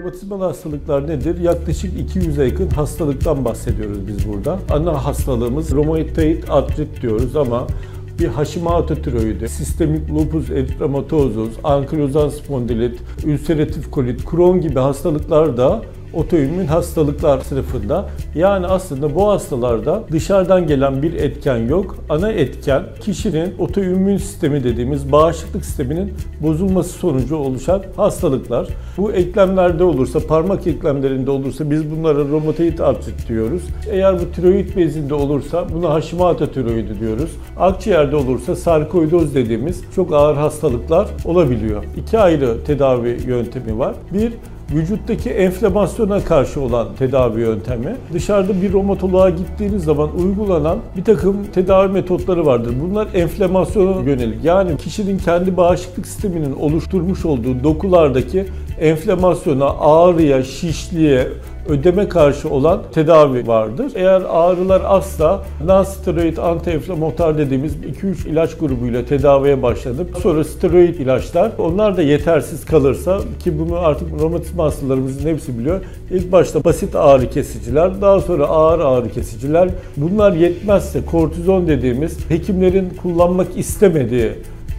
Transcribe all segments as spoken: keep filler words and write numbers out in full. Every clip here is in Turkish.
Romatizmal hastalıklar nedir? Yaklaşık iki yüze yakın hastalıktan bahsediyoruz biz burada. Ana hastalığımız romatoid artrit diyoruz ama bir Hashimoto tiroidi, sistemik lupus eritematosus, ankilozan spondilit, ülseratif kolit, Crohn gibi hastalıklar da otoimmün hastalıklar sınıfında. Yani aslında bu hastalarda dışarıdan gelen bir etken yok. Ana etken kişinin otoimmün sistemi dediğimiz bağışıklık sisteminin bozulması sonucu oluşan hastalıklar. Bu eklemlerde olursa, parmak eklemlerinde olursa biz bunlara romatoid artrit diyoruz. Eğer bu tiroid bezinde olursa buna Hashimoto tiroidi diyoruz. Akciğerde olursa sarkoidoz dediğimiz çok ağır hastalıklar olabiliyor. İki ayrı tedavi yöntemi var. Bir, vücuttaki enflamasyona karşı olan tedavi yöntemi. Dışarıda bir romatoloğa gittiğiniz zaman uygulanan bir takım tedavi metotları vardır. Bunlar enflamasyona yönelik. Yani kişinin kendi bağışıklık sisteminin oluşturmuş olduğu dokulardaki enflamasyona, ağrıya, şişliğe, ödeme karşı olan tedavi vardır. Eğer ağrılar azsa non-steroid anti-inflamatuar dediğimiz iki üç ilaç grubuyla tedaviye başlanıp sonra steroid ilaçlar, onlar da yetersiz kalırsa, ki bunu artık romatizma hastalarımızın hepsi biliyor. İlk başta basit ağrı kesiciler, daha sonra ağır ağrı kesiciler. Bunlar yetmezse kortizon dediğimiz hekimlerin kullanmak istemediği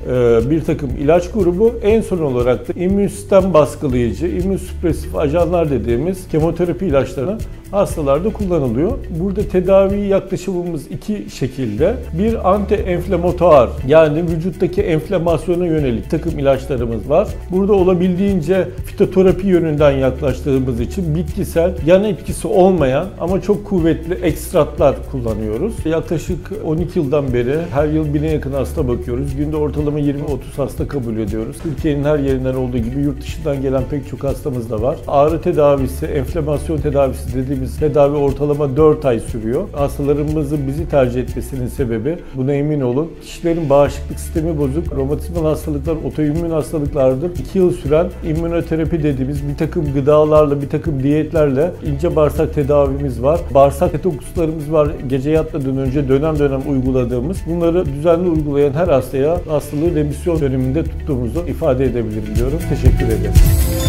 bir takım ilaç grubu, en son olarak da immün sistem baskılayıcı, immünsüpresif ajanlar dediğimiz kemoterapi ilaçları hastalarda kullanılıyor. Burada tedavi yaklaşımımız iki şekilde. Bir, anti-enflamatuar, yani vücuttaki enflamasyona yönelik bir takım ilaçlarımız var. Burada olabildiğince fitoterapi yönünden yaklaştığımız için bitkisel, yan etkisi olmayan ama çok kuvvetli ekstratlar kullanıyoruz. Yaklaşık on iki yıldan beri her yıl bine yakın hasta bakıyoruz. Günde ortalama yirmi otuz hasta kabul ediyoruz. Türkiye'nin her yerinden olduğu gibi yurt dışından gelen pek çok hastamız da var. Ağrı tedavisi, enflamasyon tedavisi dediğimiz tedavi ortalama dört ay sürüyor. Hastalarımızın bizi tercih etmesinin sebebi, buna emin olun, kişilerin bağışıklık sistemi bozuk, romatizmal hastalıklar, otoimmün hastalıklardır. iki yıl süren immünoterapi dediğimiz bir takım gıdalarla, bir takım diyetlerle ince bağırsak tedavimiz var. Bağırsak detokslarımız var. Gece yatmadan önce dönem dönem uyguladığımız. Bunları düzenli uygulayan her hastaya hastalığı remisyon döneminde tuttuğumuzu ifade edebilirim diyorum. Teşekkür ederim.